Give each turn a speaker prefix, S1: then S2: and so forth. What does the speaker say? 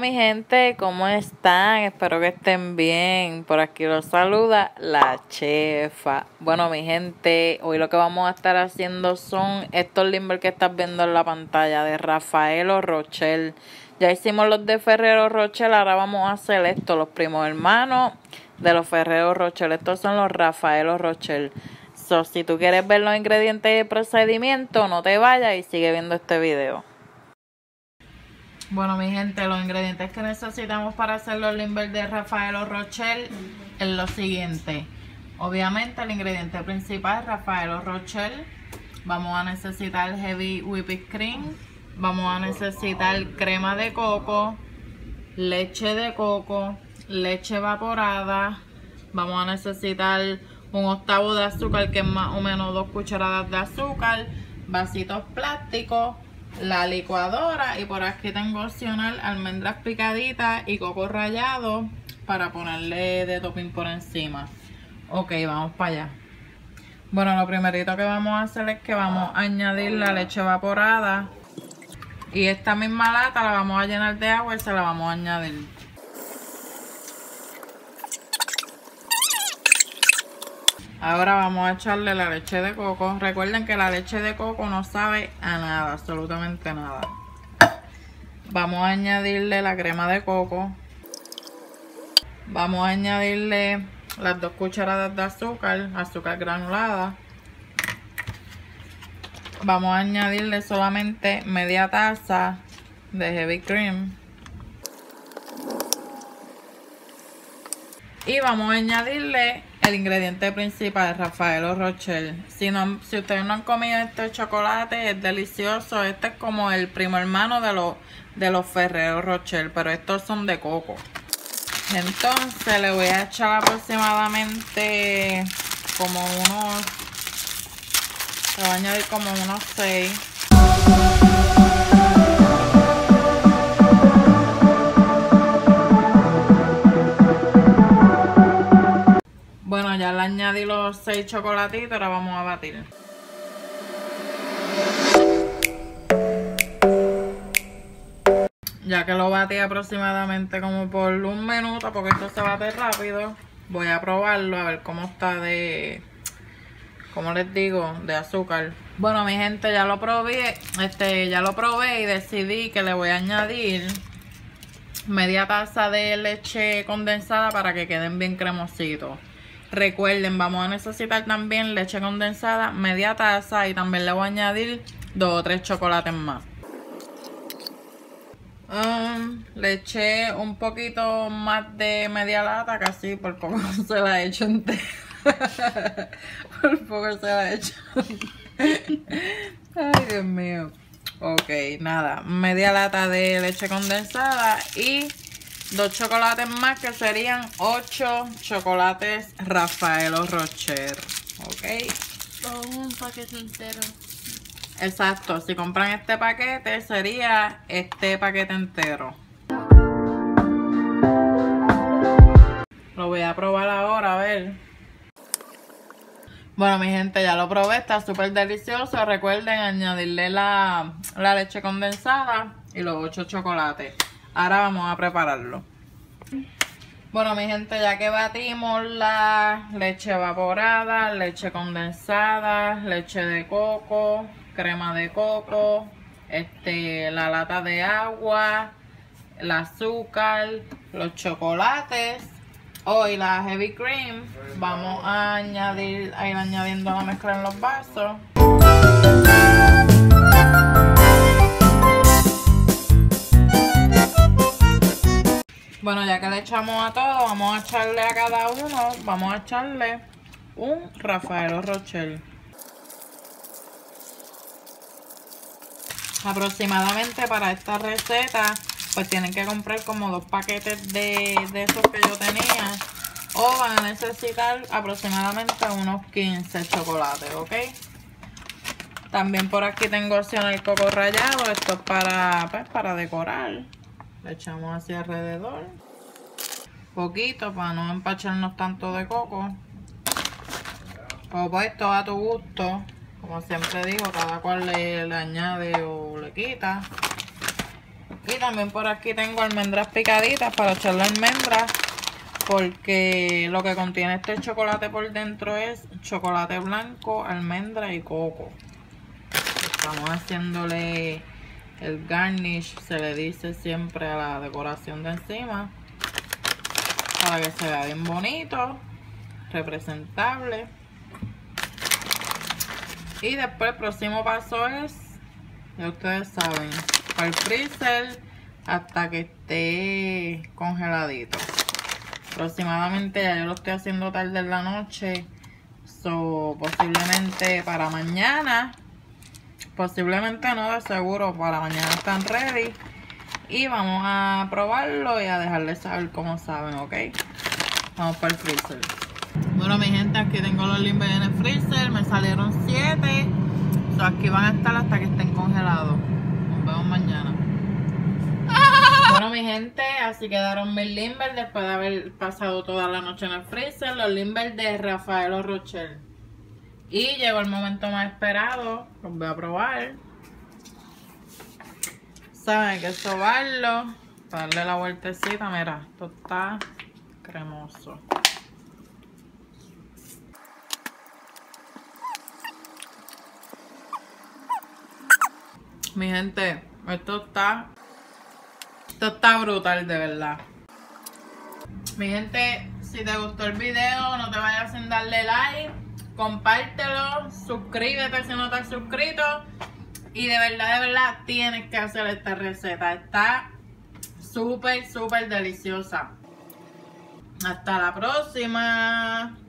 S1: mi gente, ¿cómo están? Espero que estén bien. Por aquí los saluda la chefa. Bueno, mi gente, hoy lo que vamos a estar haciendo son estos limber que estás viendo en la pantalla de Rafael Rochelle. Ya hicimos los de Ferrero Rocher, ahora vamos a hacer estos, los primos hermanos de los Ferrero Rocher. Estos son los Rafael Rochelle. So, si tú quieres ver los ingredientes y el procedimiento, no te vayas y sigue viendo este video. Bueno, mi gente, los ingredientes que necesitamos para hacer los limber de Rafael Rochelle es lo siguiente. Obviamente el ingrediente principal es Rafael Rochelle. Vamos a necesitar heavy whipped cream. Vamos a necesitar crema de coco, leche de coco, leche evaporada. Vamos a necesitar un octavo de azúcar, que es más o menos 2 cucharadas de azúcar, vasitos plásticos, la licuadora, y por aquí tengo opcional almendras picaditas y coco rallado para ponerle de topping por encima. Ok, vamos para allá. Bueno, lo primerito que vamos a hacer es que vamos a añadir la leche evaporada, y esta misma lata la vamos a llenar de agua y se la vamos a añadir. Ahora vamos a echarle la leche de coco. Recuerden que la leche de coco no sabe a nada, absolutamente nada. Vamos a añadirle la crema de coco. Vamos a añadirle las 2 cucharadas de azúcar, azúcar granulada. Vamos a añadirle solamente media taza de heavy cream. Y vamos a añadirle el ingrediente principal, Rafael Rochelle. Si ustedes no han comido este chocolate, es delicioso. Este es como el primo hermano de los Ferrero Rocher, pero estos son de coco. Entonces le voy a echar aproximadamente como unos... Le voy a añadir como unos 6. Bueno, ya le añadí los 6 chocolatitos, ahora vamos a batir. Ya que lo batí aproximadamente como por 1 minuto, porque esto se bate rápido, voy a probarlo a ver cómo está de... Como les digo, de azúcar. Bueno, mi gente, ya lo probé, y decidí que le voy a añadir media taza de leche condensada para que queden bien cremositos. Recuerden, vamos a necesitar también leche condensada, media taza, y también le voy a añadir 2 o 3 chocolates más. Le eché un poquito más de media lata, casi por poco se la he hecho entera. Por poco se la he hecho. Ay, Dios mío. Ok, nada, media lata de leche condensada y 2 chocolates más, que serían 8 chocolates Rafael Rocher. Ok.
S2: Un paquete entero.
S1: Exacto, si compran este paquete sería este paquete entero. Lo voy a probar ahora, a ver. Bueno, mi gente, ya lo probé, está súper delicioso. Recuerden añadirle la leche condensada y los 8 chocolates. Ahora vamos a prepararlo. Bueno, mi gente, ya que batimos la leche evaporada, leche condensada, leche de coco, crema de coco, la lata de agua, el azúcar, los chocolates, y la heavy cream, vamos a ir añadiendo la mezcla en los vasos. Bueno, ya que le echamos a todo, vamos a echarle a cada uno, vamos a echarle un Rafael Rochelle. Aproximadamente para esta receta, pues tienen que comprar como 2 paquetes de esos que yo tenía, o van a necesitar aproximadamente unos 15 chocolates, ¿ok? También por aquí tengo opción el coco rallado. Esto es para decorar. Le echamos hacia alrededor. Poquito para no empacharnos tanto de coco. Como pues todo a tu gusto. Como siempre digo, cada cual le añade o le quita. Y también por aquí tengo almendras picaditas para echarle almendras, porque lo que contiene este chocolate por dentro es chocolate blanco, almendra y coco. Estamos haciéndole el garnish, se le dice siempre a la decoración de encima, para que se vea bien bonito, representable. Y después el próximo paso es, ya ustedes saben, para el freezer hasta que esté congeladito. Aproximadamente ya yo lo estoy haciendo tarde en la noche, posiblemente para mañana, posiblemente no, de seguro para mañana están ready. Y vamos a probarlo y a dejarles saber cómo saben, ¿ok? Vamos para el freezer. Bueno, mi gente, aquí tengo los Limber en el freezer. Me salieron 7. Aquí van a estar hasta que estén congelados. Nos vemos mañana. Bueno, mi gente, así quedaron mis Limber después de haber pasado toda la noche en el freezer. Los Limber de Raffaello Rochelle. Y llegó el momento más esperado. Los voy a probar. Saben, hay que sobarlo para darle la vueltecita. Mira, esto está cremoso. Mi gente, esto está brutal, de verdad. Mi gente, si te gustó el video, no te vayas sin darle like, compártelo, suscríbete si no te has suscrito. Y de verdad, tienes que hacer esta receta. Está súper deliciosa. Hasta la próxima.